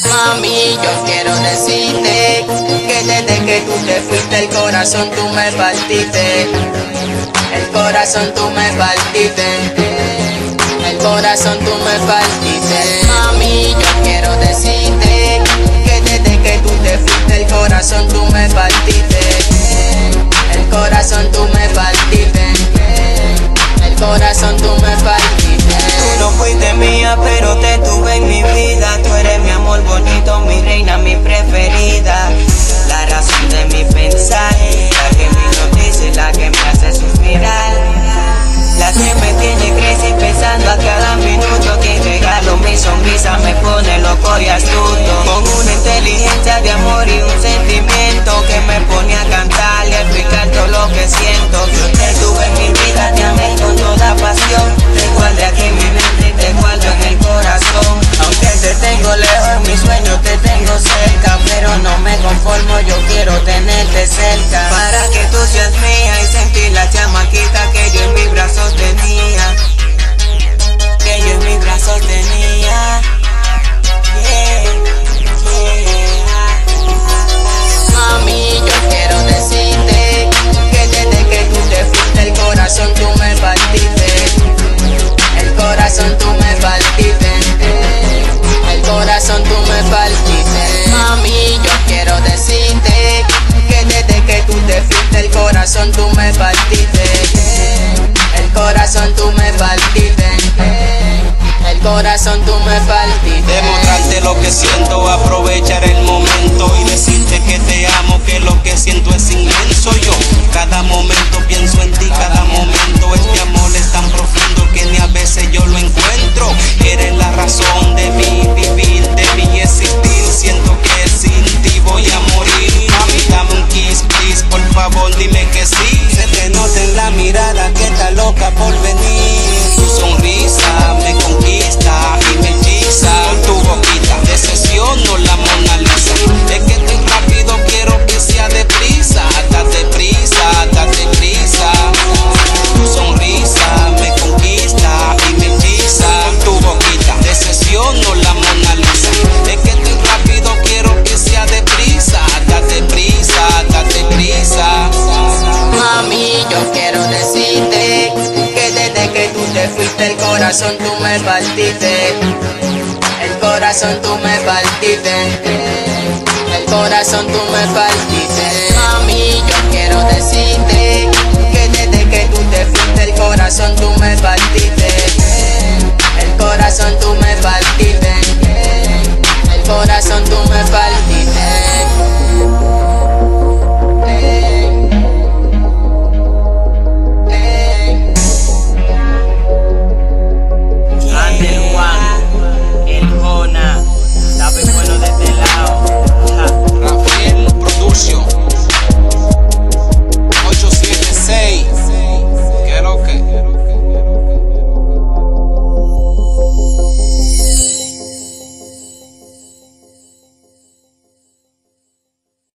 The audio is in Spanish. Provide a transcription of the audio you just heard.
Mami, yo quiero decirte que desde que tú te fuiste el corazón tú me partiste. El corazón tú me partiste. El corazón tú me partiste. Mami, yo quiero decirte que desde que tú te fuiste el corazón tú me partiste. El corazón tú me partiste. El corazón tú me partiste. Tú no fuiste mía, pero te tuve en mi vida. Tú eres mi amor bonito, mi reina, mi preferida. La razón de mi pensar, la que me hipnotiza, la que me hace suspirar, la que me tiene crazy pensando a cada minuto. Que regalo mi sonrisa, me pone loco y astuto. Con una inteligencia de amor y un sentimiento que me pone a cantar y a explicar todo lo que siento. Yo te tuve en mi vida, te amé con toda pasión. Te guardé aquí en mi mente y te guardo en el corazón. Aunque te tengo lejos, en mis sueños te tengo cerca, pero no me conformo, yo quiero tenerte cerca. Para que tú seas mía y sentir la chamaquita que yo en mis brazos tenía. Que yo en mis brazos tenía. Yeah, yeah. Mami, yo quiero decirte que desde que tú te fuiste el corazón tú me partiste. El corazón tú me partiste. El corazón tú me partiste. Mami, yo quiero decirte que desde que tú te fuiste el corazón tú me partiste. El corazón tú me partiste. El corazón tú me partiste. Demostrarte lo que siento, aprovechar el momento y decirte que te amo, que lo que siento es inmenso. Yo cada momento pienso en ti, cada momento este amor es tan profundo que ni a veces yo lo encuentro. Eres la razón de mi vivir, de mi existir. Siento que sin ti voy a morir. Mami, dame un kiss, please, por favor dime que sí. Se te nota en la mirada que está loca por venir. Tu sonrisa me conquista y me hechiza. Con tu boquita decepciono la Mona Lisa. Es que estoy rápido, quiero que sea deprisa. Date prisa, date prisa. Tu sonrisa me conquista y me hechiza. Con tu boquita decepciono la Mona Lisa. Es que estoy rápido, quiero que sea deprisa. Date prisa, date prisa. Mami, yo quiero decirte que desde que tú te fuiste el corazón tú me partiste. El corazón tú me partiste. El corazón tú me partiste. Mami, yo quiero decirte que desde que tú te fuiste el corazón tú me partiste. El corazón tú me partiste.